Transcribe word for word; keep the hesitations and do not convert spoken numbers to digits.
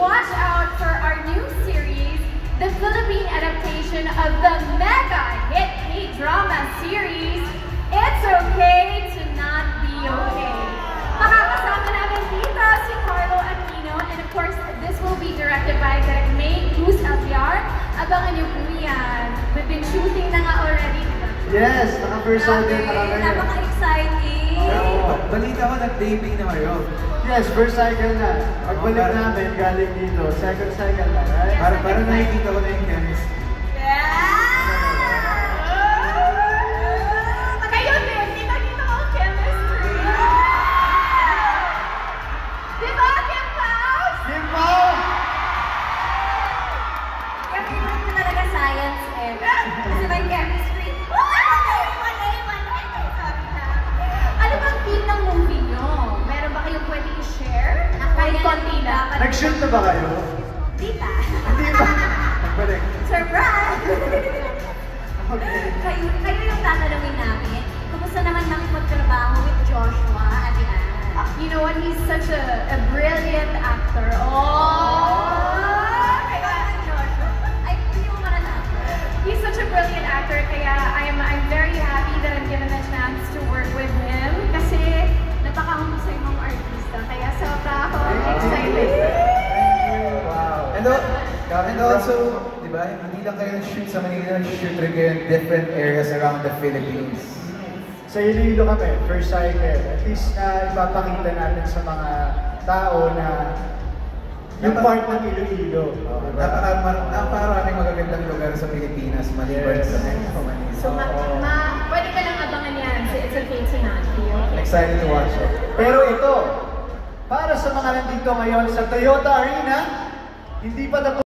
watch out for our new series, the Philippine adaptation of the mega hit K-drama series, It's Okay to Not Be Okay. Makakasama namin dito si Carlo Aquino, and of course, this will be directed by Direk May Cruz Alviar. Abangan niyo po yan. We've been shooting na nga already, diba? Yes, naka-first order na kami. Napaka-exciting! Balita ko, nag-taping na kayo. Yes, first cycle na. Pagbalik namin, galing dito. Second cycle na, right? Para, para nakikita ko na yung chemistry. Kayo din, kita-kita ko ang chemistry. Diba, Kim Pao? Kim Pao! Kaya favorite ko talaga science eh. Kasi may chemistry. Wala! Wala! Wala! Sabi na. Ano bang theme ng movie nyo? Meron ba kayong pwede i-share? Kahit konti lang. Nag-shoot na ba kayo? Di ba? Hindi ba? Nagbalik. Surprise! Okay. Kayo, kayo yung tatanungin namin. Kumusta naman makipagtrabaho with Joshua at Ann? You know what? He's such a, a brilliant actor. Oh! Kaya, Joshua. Ay, hindi mo man an actor. He's such a brilliant actor. Kaya I'm, I'm very happy that I'm given the chance to work with him. Kasi napakahusay mong artista. Kaya sobra ako excited. Wow. And, and also, di ba, hindi lang kayo shoot sa Manila, shoot rin kayo in different areas around the Philippines. Sa Iloilo kami, first cycle. At least na ipapakita natin sa mga tao na yung part ng Iloilo. Napakaraming magagandang lugar sa Pilipinas, maliban sa Mexico, Manila. So, ma, ma, pwede ka lang abangan yan. So, It's Okay to Not Be Okay. Excited to watch it. Pero ito, para sa mga nandito ngayon sa Toyota Arena, hindi pa tapos.